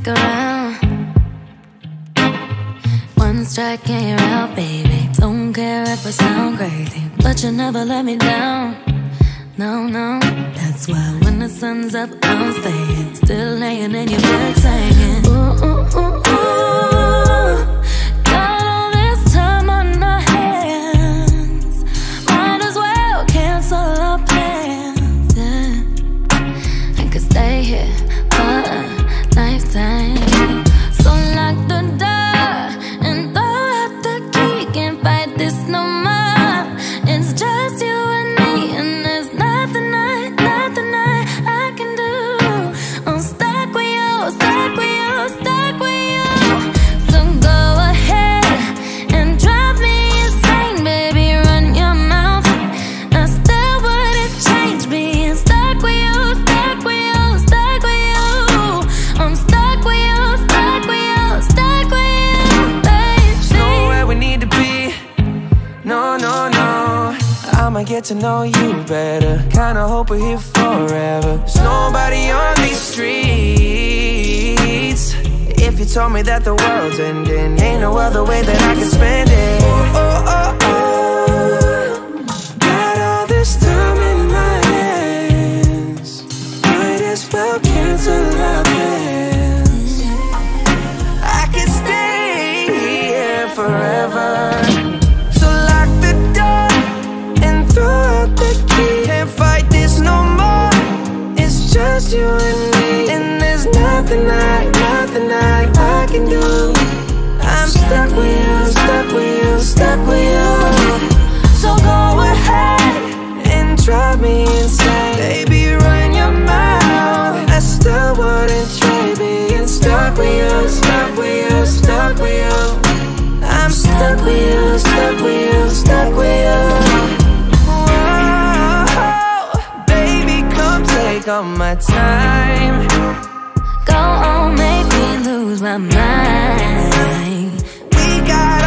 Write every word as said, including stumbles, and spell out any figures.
stick around. One strike and you're out, baby. Don't care if I sound crazy, but you never let me down. No, no, that's why when the sun's up, I'm staying. Still laying in your bed singing. Ooh, ooh, ooh, ooh. Got all this time on our hands. Might as well cancel our plans, yeah. I could stay here for a lifetime. So lock the door and throw out the key. Can't fight this no more. It's just you and me, and there's nothing I, nothing I, I can do. I'm stuck with you, stuck with you, stuck with you. So go ahead and drive me insane, baby, run your mouth. I still wouldn't change being stuck with you, stuck with you, stuck with you. I'm stuck with you, stuck with you, stuck with you, baby. There's nowhere we need to be, no, no, no. I'ma get to know you better. Kinda hope we're here forever. There's nobody on these streets. If you told me that the world's ending, ain't no other way that I can spend it. Oh, oh, oh, oh. Got all this time in my hands. Might as well cancel our plans. I could stay here forever. So lock the door and throw out the key. Can't fight this no more. It's just you and me, and there's nothing I, nothing I, I can do. I'm stuck with you, stuck with you, stuck with you. So go ahead and drive me insane, baby, run your mouth. I still wouldn't trade being stuck with you, stuck with you, stuck with you. I'm stuck with you, stuck with you, stuck with you. Whoa, baby, come take all my time. Go on, make me lose my mind. We got